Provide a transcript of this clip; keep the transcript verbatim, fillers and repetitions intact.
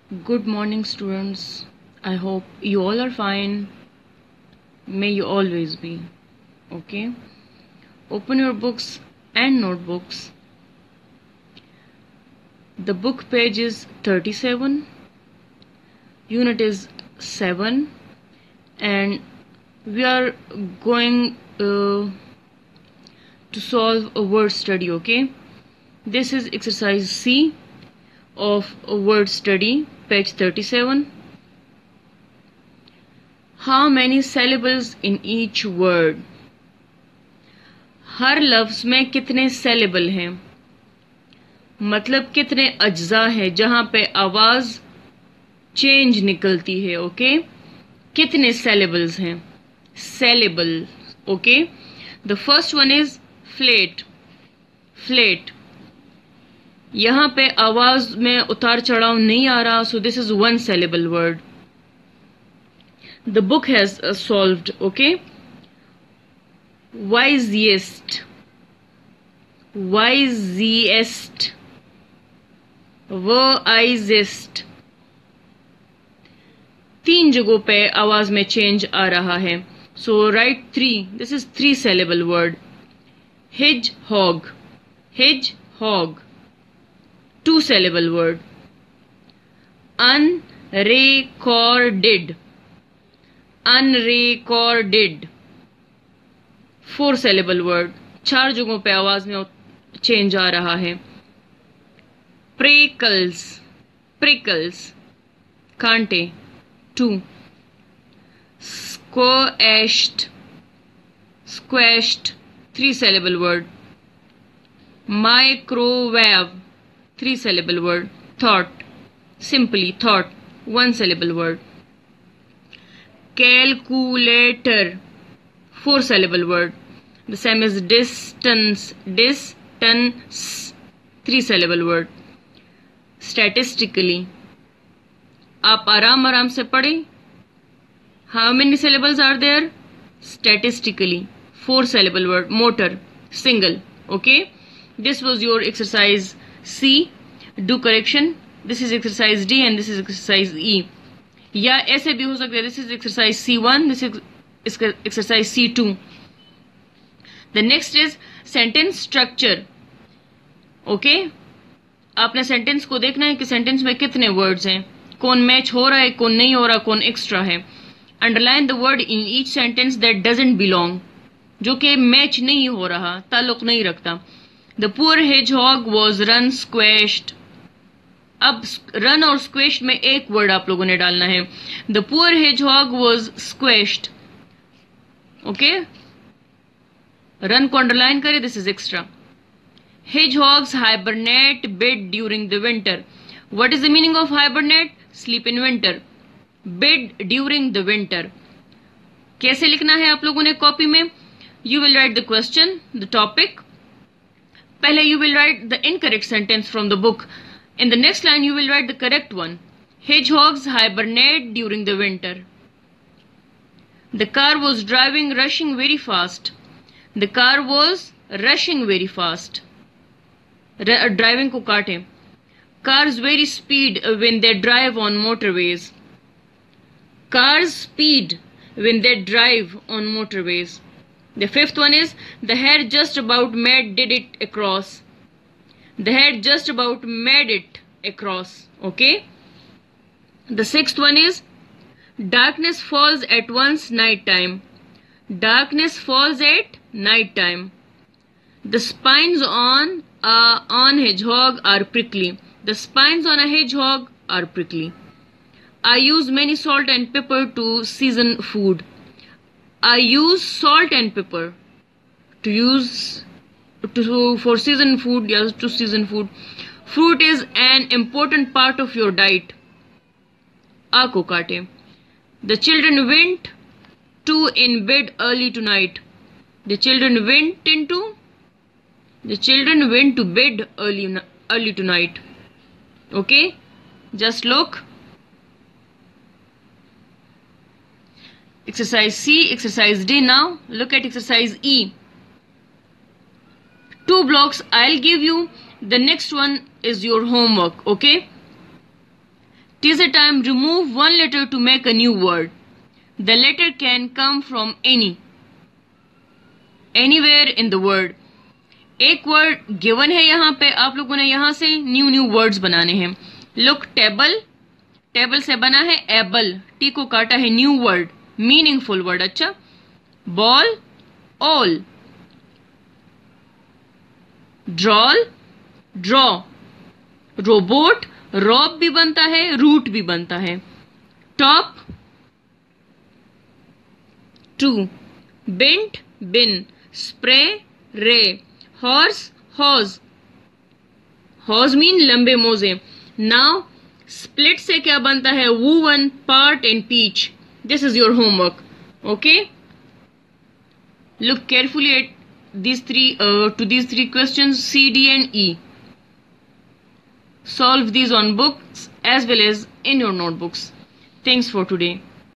Good morning, students. I hope you all are fine. May you always be. Okay? Open your books and notebooks. The book page is thirty-seven. Unit is seven. And we are going uh, to solve a word study. Okay? This is exercise C of a word study, page thirty-seven. How many syllables in each word? हर लफ्ज में कितने syllable हैं? मतलब कितने अज्जा है जहां पे आवाज चेंज निकलती है. ओके, कितने syllables हैं? Syllable. Okay, the first one is flat. Flat, यहां पे आवाज में उतार चढ़ाव नहीं आ रहा, so this is one syllable word. The book has uh, solved. Okay, wisest, wisest, wisest. तीन जगहों पे आवाज में चेंज आ रहा है. So write three. This is three syllable word. Hedgehog, hedgehog, two syllable word. unrecorded, unrecorded, four syllable word. चार जगहों पे आवाज में चेंज आ रहा है. prickles, prickles, कांटे, two. squashed, squashed, three syllable word. microwave, three syllable word. thought, simply thought, one syllable word. Calculator, four syllable word. The same as distance, distance, three syllable word. Statistically, आप आराम आराम से पढ़े. How many syllables are there? Statistically, four syllable word. Motor, single. Okay, this was your exercise C. Do correction. This is exercise D and this is exercise E. या ऐसे भी हो सकता है. This is exercise C one, this is exercise C two. The next is sentence structure. Okay, आपने sentence को देखना है कि सेंटेंस में कितने वर्ड्स हैं, कौन मैच हो रहा है, कौन नहीं हो रहा, कौन एक्स्ट्रा है. Underline the word in each sentence that doesn't belong, जो कि मैच नहीं हो रहा, ताल्लुक नहीं रखता. The poor hedgehog was run squashed. अब रन और स्क्वेश्ड में एक वर्ड आप लोगों ने डालना है. The poor hedgehog was squashed. Okay, run को अंडरलाइन करें, this is extra. Hedgehogs hibernate bid during the winter. What is the meaning of hibernate? Sleep in winter. Bid during the winter. कैसे लिखना है आप लोगों ने कॉपी में? You will write the question, the topic. पहले you will write the incorrect sentence from the book. In the next line, you will write the correct one. Hedgehogs hibernate during the winter. The car was driving, rushing very fast. The car was rushing very fast. R- driving को काटे. Cars vary speed when they drive on motorways. Cars speed when they drive on motorways. The fifth one is the hare just about made did it across. The hare just about made it across. Okay. The sixth one is darkness falls at once night time. Darkness falls at night time. The spines on a on hedgehog are prickly. The spines on a hedgehog are prickly. I use many salt and pepper to season food. I use salt and pepper to use To, for season food. Yes, to season food. Fruit is an important part of your diet. A को काटे. The children went to in bed early tonight. The children went into. The children went to bed early early tonight. Okay, just look. Exercise C, exercise D. Now look at exercise E. Two blocks I'll give you. The next one is your homework. Okay, 'Tis a time, remove one letter to make a new word. The letter can come from any, anywhere in the word. एक word given है यहाँ पे, आप लोगों ने यहाँ से new new words बनाने हैं. लुक, टेबल, टेबल से बना है एबल, टी को काटा है, न्यू वर्ड, मीनिंगफुल वर्ड. अच्छा, ball, all. Drawl, draw. Robot, rob भी बनता है, रूट भी बनता है. Top, to. Bint, bin. Spray, ray. Horse, hose. Hose mean लंबे मोजे. नाउ स्प्लिट से क्या बनता है? Woven, part and peach. This is your homework. Okay, look carefully at these three uh, to these three questions, C, D and E. Solve these on books as well as in your notebooks. Thanks for today.